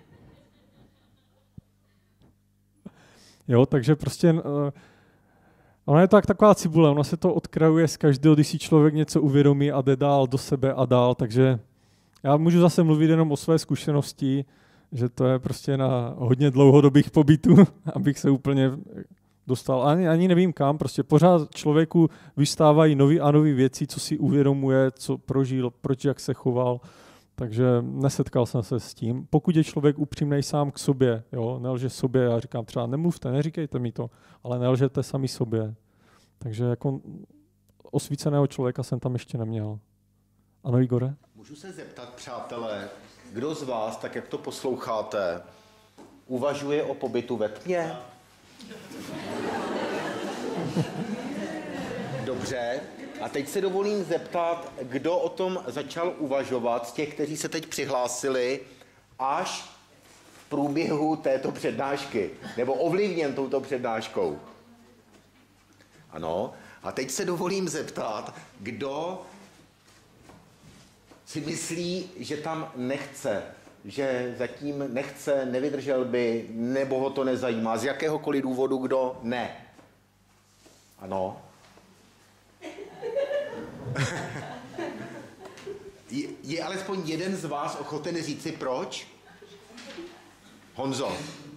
Jo, takže prostě ona je to taková cibule, ona se to odkrajuje z každého, když si člověk něco uvědomí a jde dál do sebe a dál, takže já můžu zase mluvit jenom o své zkušenosti, že to je prostě na hodně dlouhodobých pobytů, abych se úplně dostal. Ani nevím kam, prostě pořád člověku vystávají nový a nový věci, co si uvědomuje, co prožil, proč jak se choval. Takže nesetkal jsem se s tím. Pokud je člověk upřímnej sám k sobě, jo, nelže sobě, já říkám třeba nemluvte, neříkejte mi to, ale nelžete sami sobě. Takže jako osvíceného člověka jsem tam ještě neměl. Ano, Igore? Můžu se zeptat, přátelé, kdo z vás, tak jak to posloucháte, uvažuje o pobytu ve tmě? Dobře. A teď se dovolím zeptat, kdo o tom začal uvažovat z těch, kteří se teď přihlásili, až v průběhu této přednášky, nebo ovlivněn touto přednáškou. Ano. A teď se dovolím zeptat, kdo si myslí, že tam nechce, že zatím nechce, nevydržel by, nebo ho to nezajímá, z jakéhokoliv důvodu, kdo ne. Ano. Je alespoň jeden z vás ochoten říci proč? Honzo.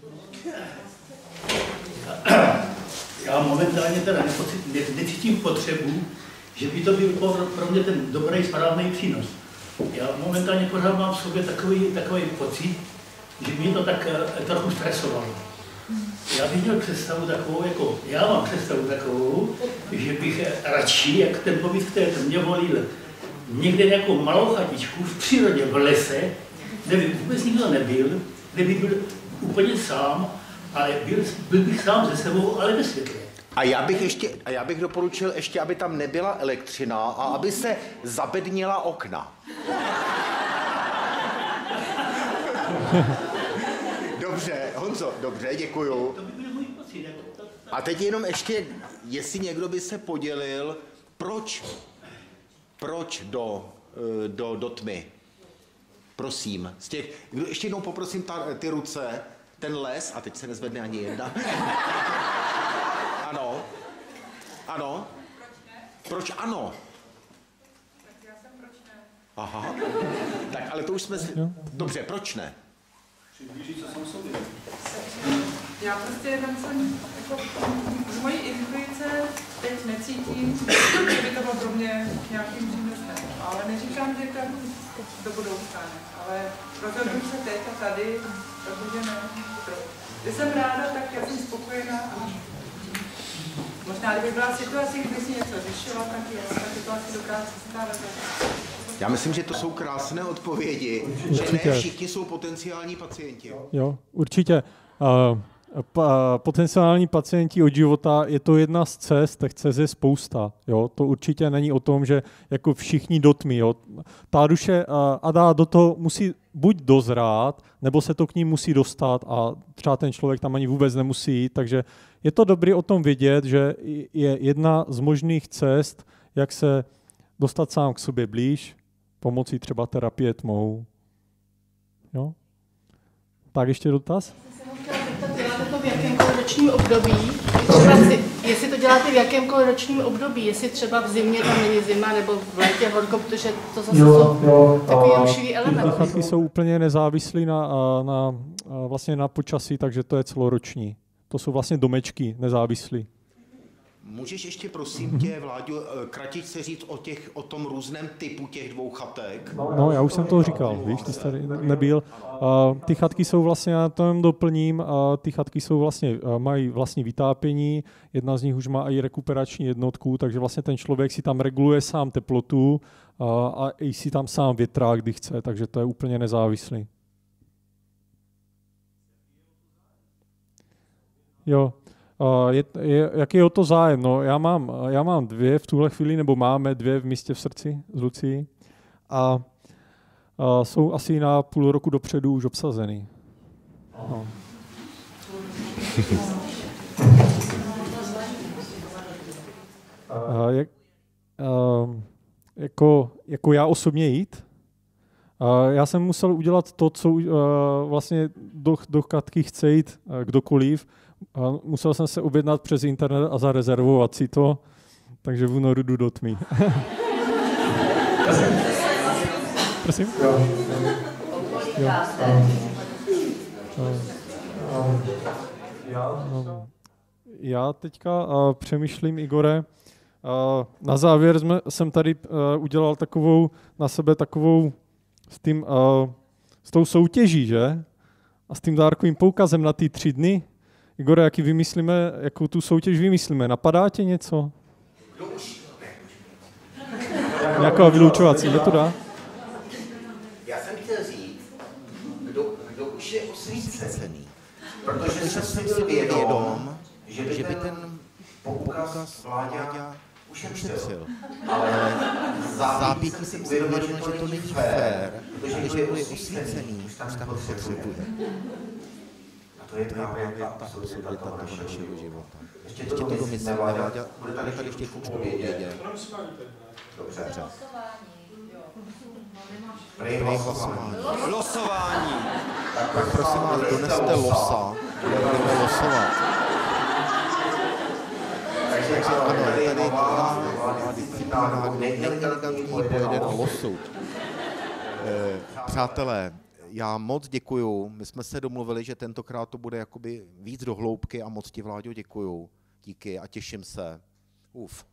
Já momentálně teda necítím potřebu, že by to byl pro mě ten dobrý, správný přínos. Já momentálně pořád mám v sobě takový pocit, že mě to tak trochu stresovalo. Já bych měl představu takovou, že bych radši, jak ten pobyt v té tmě volil, někde nějakou malou chatičku v přírodě, v lese, kde by vůbec nikdo nebyl, kde by byl úplně sám, ale byl bych sám ze sebou, ale ve světle. A já bych doporučil ještě, aby tam nebyla elektřina a aby se zabednila okna. Dobře, Honzo, dobře, děkuju. To by byl můj pocit. A teď jenom ještě, jestli někdo by se podělil, proč do tmy? prosím, z těch, ještě jednou poprosím ty ruce, ten les, a teď se nezvedne ani jedna. Ano. Ano. Proč ne? Proč ano? Tak já jsem proč ne. Aha. Tak, ale to už jsme... Dobře, proč ne? Přiblížit se sám sobě. Já prostě jenom jsem, jako, z mojí intuice teď necítím, že by to bylo pro mě nějakým přínosem. Ale neříkám, že to do budoucna ne. Ale rozhoduji se teď a tady, protože ne. Když jsem ráda, tak já jsem spokojená. Možná, kdyby byla situace, kdyby si něco řešila, tak je ta situace dokáže stávat. Já myslím, že to jsou krásné odpovědi, že ne všichni jsou potenciální pacienti. Jo, určitě. Potenciální pacienti od života je to jedna z cest, cest je spousta. Jo? To určitě není o tom, že jako všichni dotmí. Jo? Ta duše Ada do toho musí buď dozrát, nebo se to k ní musí dostat a třeba ten člověk tam ani vůbec nemusí jít. Takže je to dobré o tom vědět, že je jedna z možných cest, jak se dostat sám k sobě blíž, pomocí třeba terapie tmou. Jo? Tak ještě dotaz? Děláte to v jakémkoliv ročním období? Jestli to děláte v jakémkoliv ročním období, jestli třeba v zimě tam není zima, nebo v létě horko, protože to zase jsou takový rušivý element. Ty chatky jsou úplně nezávislí vlastně na počasí, takže to je celoroční. To jsou vlastně domečky nezávislí. Můžeš ještě prosím tě, Vláďo, kratičce říct o tom různém typu těch dvou chatek? No, já už jsem to říkal, víš, ty jsi tady nebyl. Ty chatky jsou vlastně, já to jen doplním, ty chatky jsou vlastně, mají vlastní vytápění, jedna z nich už má i rekuperační jednotku, takže vlastně ten člověk si tam reguluje sám teplotu a i si tam sám větrá, kdy chce, takže to je úplně nezávislý. Jo. Jaký je o to zájem? No, já mám dvě v tuhle chvíli, nebo máme dvě v místě v srdci s Lucí a jsou asi na půl roku dopředu už obsazený. No. Jako já osobně jít? Já jsem musel udělat to, co vlastně do chatky chce jít kdokoliv. Musel jsem se objednat přes internet a zarezervovat si to, takže v únoru jdu do tmy. Prosím? Já teďka přemýšlím, Igore, na závěr jsem tady udělal na sebe takovou s tou soutěží, že? A s tím dárkovým poukazem na ty 3 dny. Igore, jakou tu soutěž vymyslíme? Napadá tě něco? Nějaká vyloučovací metoda? Já jsem chtěl říct, kdo už je osvícený, protože jsem si byl vědom, že by ten poukaz Vláďa ušetřil. Ale zápětí jsem si uvědomil, že to není fér, protože je osvícený, už tam potřebuje. To je právě ta absurdita toho našeho života. Ještě to domyslíme, Vláďa, bude tady ještě chůčku vědět. Dobře. Prej hlasování. Losování. Tak prosím vás, doneste losa, budeme losovat. Takže ano, tady nová disciplína, neelegantní pojede na losu. Přátelé, já moc děkuju. My jsme se domluvili, že tentokrát to bude jakoby víc do hloubky a moc ti, Vláďo, děkuju. Díky a těším se. Uf.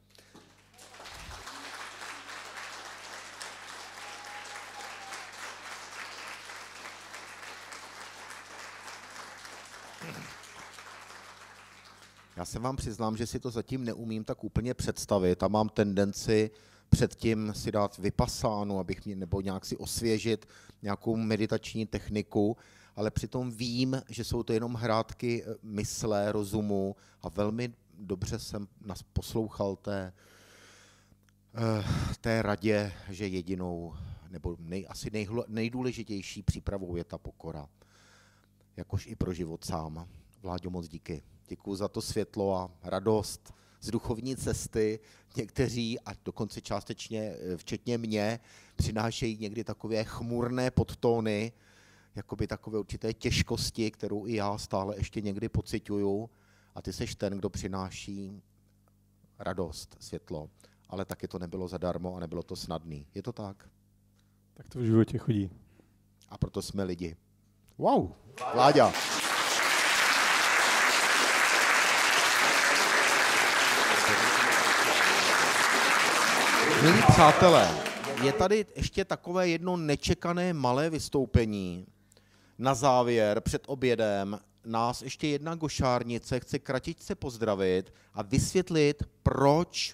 Já se vám přiznám, že si to zatím neumím tak úplně představit a mám tendenci předtím si dát vypasánu, nebo nějak si osvěžit nějakou meditační techniku, ale přitom vím, že jsou to jenom hrátky mysle, rozumu a velmi dobře jsem poslouchal té radě, že jedinou nebo asi nejdůležitější přípravou je ta pokora, jakož i pro život sám. Vláďo, moc díky. Děkuju za to světlo a radost z duchovní cesty, někteří, a dokonce částečně, včetně mě, přinášejí někdy takové chmurné podtóny, jakoby takové určité těžkosti, kterou i já stále ještě někdy pociťuju. A ty seš ten, kdo přináší radost, světlo. Ale taky to nebylo zadarmo a nebylo to snadný. Je to tak? Tak to v životě chodí. A proto jsme lidi. Wow, Láďa. Milí přátelé, je tady ještě takové jedno nečekané malé vystoupení. Na závěr, před obědem, nás ještě jedna gošárnice chce kratičce pozdravit a vysvětlit, proč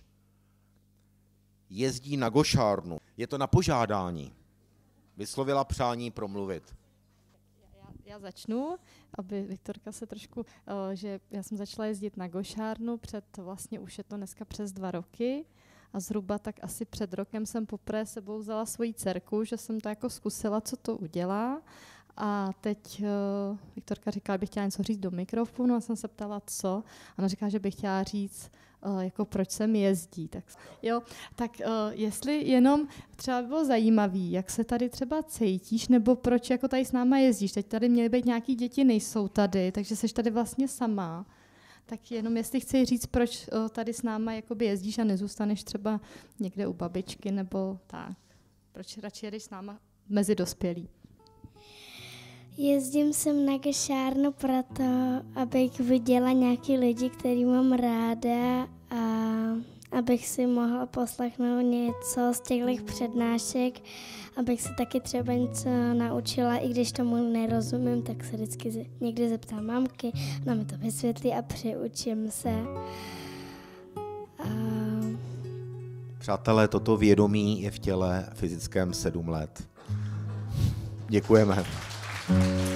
jezdí na gošárnu. Je to na požádání. Vyslovila přání promluvit. Já začnu, aby Viktorka se trošku, že já jsem začala jezdit na gošárnu vlastně už je to dneska přes 2 roky a zhruba tak asi před rokem jsem poprvé sebou vzala svoji dcerku, že jsem to jako zkusila, co to udělá. A teď Viktorka říkala, že bych chtěla něco říct do mikrofonu a jsem se ptala, co. Ona říká, že bych chtěla říct, jako proč sem jezdí. Tak jestli jenom třeba by bylo zajímavý, jak se tady třeba cítíš, nebo proč jako tady s náma jezdíš. Teď tady měly být nějaký děti, nejsou tady, takže jsi tady vlastně sama. Tak jenom jestli chci říct, proč tady s náma jakoby jezdíš a nezůstaneš třeba někde u babičky, nebo tak. Proč radši jedeš s náma mezi dospělí. Jezdím sem na gošárnu proto, abych viděla nějaký lidi, který mám ráda a abych si mohla poslechnout něco z těchto přednášek, abych se taky třeba něco naučila, i když tomu nerozumím, tak se vždycky někdy zeptám mamky, ona mi to vysvětlí a přiučím se. Přátelé, toto vědomí je v těle fyzickém 7 let. Děkujeme.